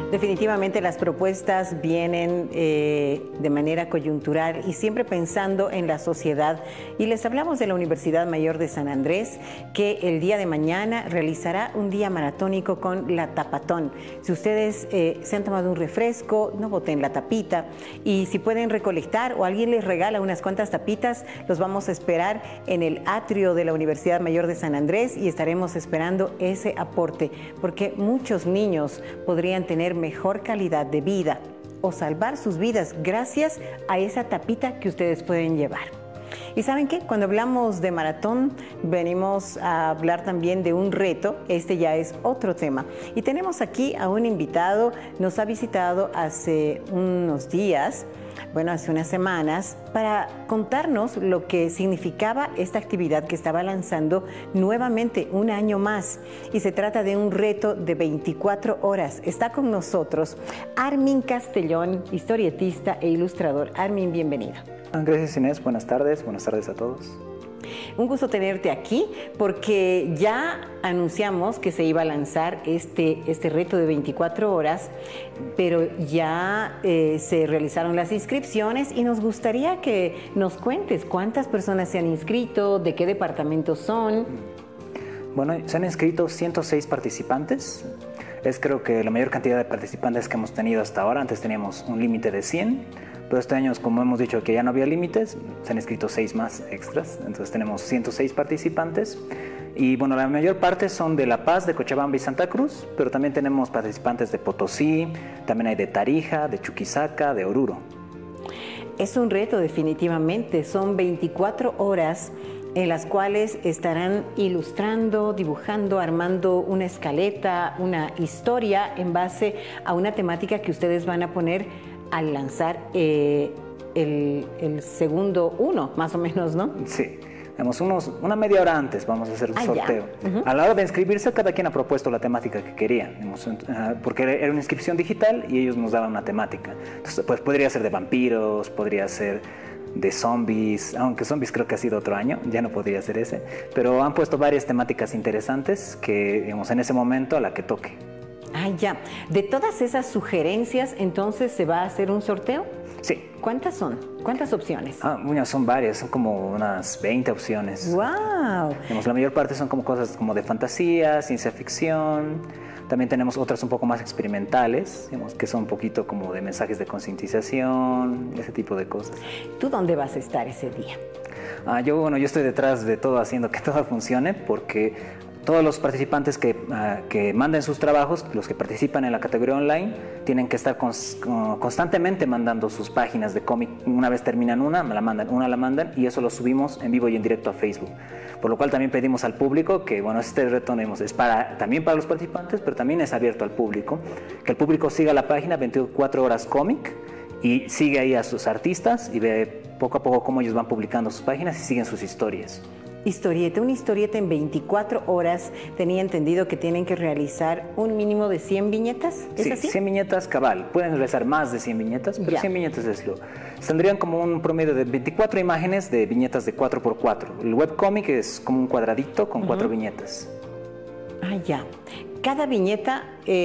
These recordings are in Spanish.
Definitivamente las propuestas vienen de manera coyuntural y siempre pensando en la sociedad. Y les hablamos de la Universidad Mayor de San Andrés, que el día de mañana realizará un día maratónico con la Tapatón. Si ustedes se han tomado un refresco, no boten la tapita. Y si pueden recolectar o alguien les regala unas cuantas tapitas, los vamos a esperar en el atrio de la Universidad Mayor de San Andrés y estaremos esperando ese aporte, porque muchos niños podrían tener mejor calidad de vida o salvar sus vidas gracias a esa tapita que ustedes pueden llevar. Y ¿saben qué? Cuando hablamos de maratón, venimos a hablar también de un reto. Este ya es otro tema. Y tenemos aquí a un invitado, nos ha visitado hace unos días, bueno, hace unas semanas, para contarnos lo que significaba esta actividad que estaba lanzando nuevamente un año más. Y se trata de un reto de 24 horas. Está con nosotros Armin Castellón, historietista e ilustrador. Armin, bienvenido. Gracias, Inés. Buenas tardes a todos. Un gusto tenerte aquí porque ya anunciamos que se iba a lanzar este reto de 24 horas, pero ya se realizaron las inscripciones y nos gustaría que nos cuentes cuántas personas se han inscrito, de qué departamentos son. Bueno, se han inscrito 106 participantes. Es creo que la mayor cantidad de participantes que hemos tenido hasta ahora. Antes teníamos un límite de 100. Pero este año, como hemos dicho que ya no había límites, se han inscrito 6 más extras, entonces tenemos 106 participantes. Y bueno, la mayor parte son de La Paz, de Cochabamba y Santa Cruz, pero también tenemos participantes de Potosí, también hay de Tarija, de Chuquisaca, de Oruro. Es un reto definitivamente, son 24 horas en las cuales estarán ilustrando, dibujando, armando una escaleta, una historia en base a una temática que ustedes van a poner al lanzar el segundo uno, más o menos, ¿no? Sí, tenemos una media hora antes vamos a hacer un sorteo. A la hora de inscribirse, cada quien ha propuesto la temática que quería, porque era una inscripción digital y ellos nos daban una temática. Entonces, pues podría ser de vampiros, podría ser de zombies, aunque zombies creo que ha sido otro año, ya no podría ser ese, pero han puesto varias temáticas interesantes que, digamos, en ese momento a la que toque. Ah, ya. De todas esas sugerencias, entonces, ¿se va a hacer un sorteo? Sí. ¿Cuántas son? ¿Cuántas opciones? Bueno, son varias, son como unas 20 opciones. ¡Wow! La mayor parte son como cosas como de fantasía, ciencia ficción. También tenemos otras un poco más experimentales, digamos, que son un poquito como de mensajes de concientización, ese tipo de cosas. ¿Tú dónde vas a estar ese día? Yo estoy detrás de todo haciendo que todo funcione, porque todos los participantes que manden sus trabajos, los que participan en la categoría online, tienen que estar constantemente mandando sus páginas de cómic. Una vez terminan una la mandan y eso lo subimos en vivo y en directo a Facebook. Por lo cual también pedimos al público que, bueno, este reto es también para los participantes, pero también es abierto al público, que el público siga la página 24 horas cómic y sigue ahí a sus artistas y ve poco a poco cómo ellos van publicando sus páginas y siguen sus historias. Una historieta en 24 horas, tenía entendido que tienen que realizar un mínimo de 100 viñetas, ¿es así? 100 viñetas cabal, pueden realizar más de 100 viñetas, pero 100 viñetas es tendrían como un promedio de 24 imágenes de viñetas de 4x4. El webcómic es como un cuadradito con 4 viñetas. Ah, ya. Cada viñeta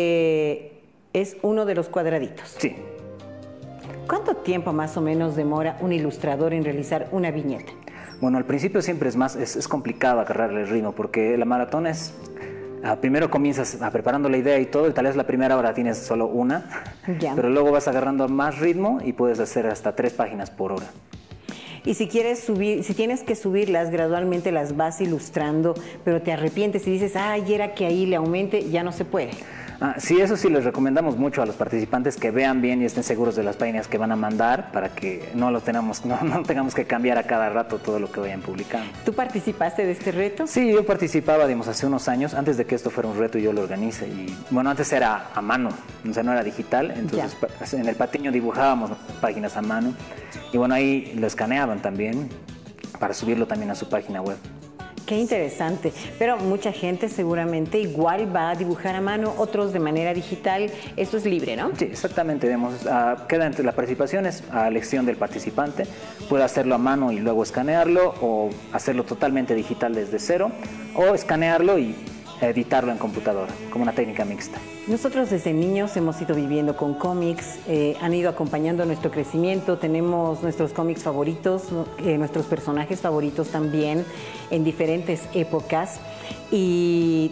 es uno de los cuadraditos. Sí. ¿Cuánto tiempo más o menos demora un ilustrador en realizar una viñeta? Bueno, al principio siempre es complicado agarrarle el ritmo, porque la maratón primero comienzas preparando la idea y todo, y tal vez la primera hora tienes solo una, pero luego vas agarrando más ritmo y puedes hacer hasta 3 páginas por hora. Y si tienes que subirlas gradualmente, las vas ilustrando, pero te arrepientes y dices, era que ahí le aumente, ya no se puede. Sí, eso sí les recomendamos mucho a los participantes que vean bien y estén seguros de las páginas que van a mandar para que no tengamos que cambiar a cada rato todo lo que vayan publicando. ¿Tú participaste de este reto? Sí, yo participaba, hace unos años, antes de que esto fuera un reto yo lo organicé. Y bueno, antes era a mano, o sea, no era digital, entonces en el Patiño dibujábamos páginas a mano y bueno, ahí lo escaneaban también para subirlo también a su página web. Qué interesante, pero mucha gente seguramente igual va a dibujar a mano, otros de manera digital, eso es libre, ¿no? Sí, exactamente, queda entre la participación, es a elección del participante, puede hacerlo a mano y luego escanearlo, o hacerlo totalmente digital desde cero, o escanearlo y editarlo en computadora, como una técnica mixta. Nosotros desde niños hemos ido viviendo con cómics, han ido acompañando nuestro crecimiento, tenemos nuestros cómics favoritos, nuestros personajes favoritos también en diferentes épocas y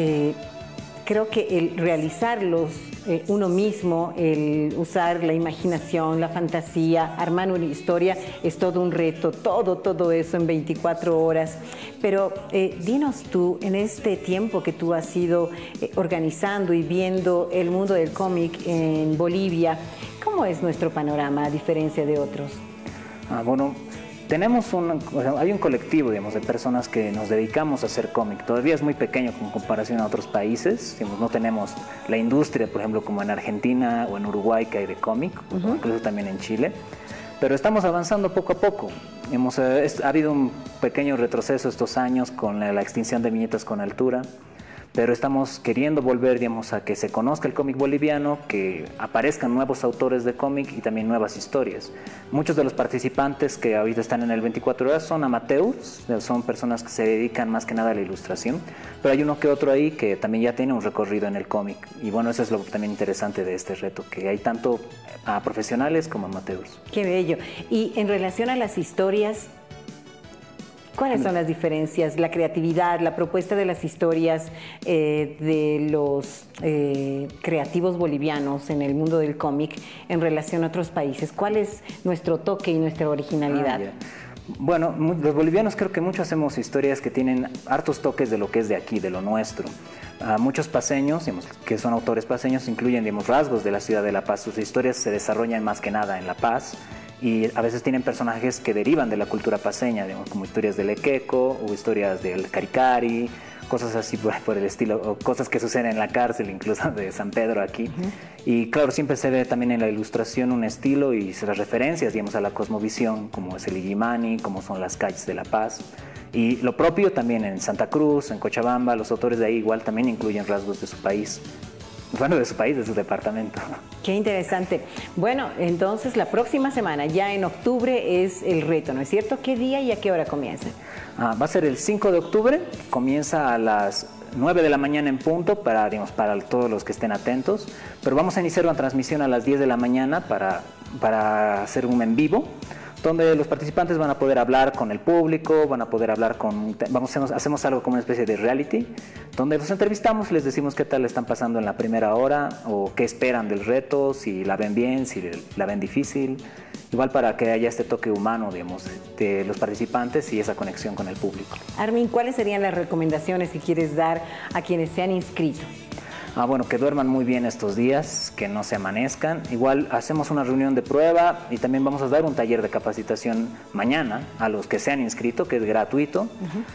creo que el realizarlos uno mismo, el usar la imaginación, la fantasía, armar una historia, es todo un reto, todo eso en 24 horas. Pero dinos tú, en este tiempo que tú has ido organizando y viendo el mundo del cómic en Bolivia, ¿cómo es nuestro panorama a diferencia de otros? Bueno, hay un colectivo, digamos, de personas que nos dedicamos a hacer cómic. Todavía es muy pequeño en comparación a otros países. Digamos, no tenemos la industria, por ejemplo, como en Argentina o en Uruguay, que hay de cómic, incluso también en Chile. Pero estamos avanzando poco a poco. Ha habido un pequeño retroceso estos años con la extinción de viñetas con altura. Pero estamos queriendo volver, digamos, a que se conozca el cómic boliviano, que aparezcan nuevos autores de cómic y también nuevas historias. Muchos de los participantes que ahorita están en el 24 horas son amateurs, son personas que se dedican más que nada a la ilustración, pero hay uno que otro ahí que también ya tiene un recorrido en el cómic. Y bueno, eso es lo también interesante de este reto, que hay tanto a profesionales como amateurs. Qué bello. Y en relación a las historias, ¿cuáles son las diferencias, la creatividad, la propuesta de las historias de los creativos bolivianos en el mundo del cómic en relación a otros países? ¿Cuál es nuestro toque y nuestra originalidad? Bueno, los bolivianos creo que muchos hacemos historias que tienen hartos toques de lo que es de aquí, de lo nuestro. Muchos paseños, digamos, que son autores paseños, incluyen, digamos, rasgos de la ciudad de La Paz. Sus historias se desarrollan más que nada en La Paz. Y a veces tienen personajes que derivan de la cultura paseña, digamos, como historias del Equeco o historias del Caricari, cosas así por el estilo, o cosas que suceden en la cárcel, incluso de San Pedro aquí. Y claro, siempre se ve también en la ilustración un estilo y las referencias, digamos, a la cosmovisión, como es el Illimani, como son las calles de La Paz. Y lo propio también en Santa Cruz, en Cochabamba, los autores de ahí igual también incluyen rasgos de su país. Bueno, de su país, de su departamento. Qué interesante. Bueno, entonces la próxima semana, ya en octubre, es el reto, ¿no es cierto? ¿Qué día y a qué hora comienza? Va a ser el 5 de octubre, comienza a las 9 de la mañana en punto para todos los que estén atentos, pero vamos a iniciar una transmisión a las 10 de la mañana para hacer un en vivo, donde los participantes van a poder hablar con el público, van a poder hablar hacemos algo como una especie de reality, donde los entrevistamos, les decimos qué tal están pasando en la primera hora, o qué esperan del reto, si la ven bien, si la ven difícil, igual para que haya este toque humano, digamos, de los participantes y esa conexión con el público. Armin, ¿cuáles serían las recomendaciones que quieres dar a quienes se han inscrito? Bueno, que duerman muy bien estos días, que no se amanezcan. Igual hacemos una reunión de prueba y también vamos a dar un taller de capacitación mañana a los que se han inscrito, que es gratuito.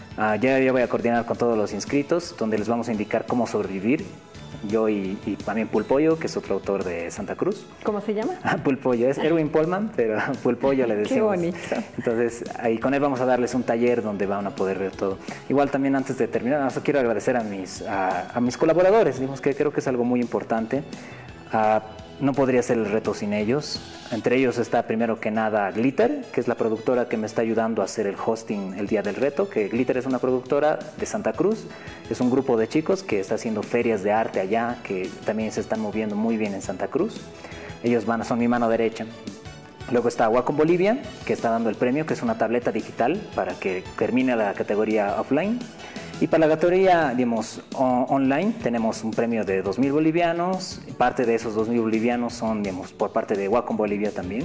Ya voy a coordinar con todos los inscritos, donde les vamos a indicar cómo sobrevivir. Yo y también Pulpollo, que es otro autor de Santa Cruz. ¿Cómo se llama? Pulpollo, es Erwin Polman, pero Pulpollo le decimos. Qué bonito. Entonces, ahí con él vamos a darles un taller donde van a poder ver todo. Igual también antes de terminar, quiero agradecer a mis colaboradores, digamos que creo que es algo muy importante. No podría ser el reto sin ellos. Entre ellos está primero que nada Glitter, que es la productora que me está ayudando a hacer el hosting el día del reto, que Glitter es una productora de Santa Cruz, es un grupo de chicos que está haciendo ferias de arte allá, que también se están moviendo muy bien en Santa Cruz. Ellos son mi mano derecha. Luego está Wacom Bolivia, que está dando el premio, que es una tableta digital para que termine la categoría offline. Y para la categoría, digamos, online, tenemos un premio de 2.000 bolivianos. Parte de esos 2.000 bolivianos son, digamos, por parte de Wacom Bolivia también.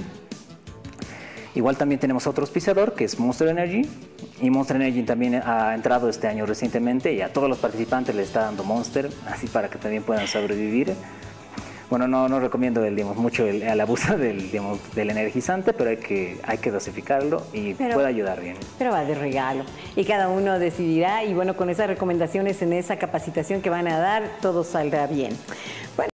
Igual también tenemos otro auspiciador, que es Monster Energy. Y Monster Energy también ha entrado este año recientemente y a todos los participantes les está dando Monster, así para que también puedan sobrevivir. Bueno, no recomiendo mucho el abuso del energizante, pero hay que dosificarlo y puede ayudar bien. Pero va de regalo y cada uno decidirá y bueno, con esas recomendaciones en esa capacitación que van a dar, todo saldrá bien. Bueno.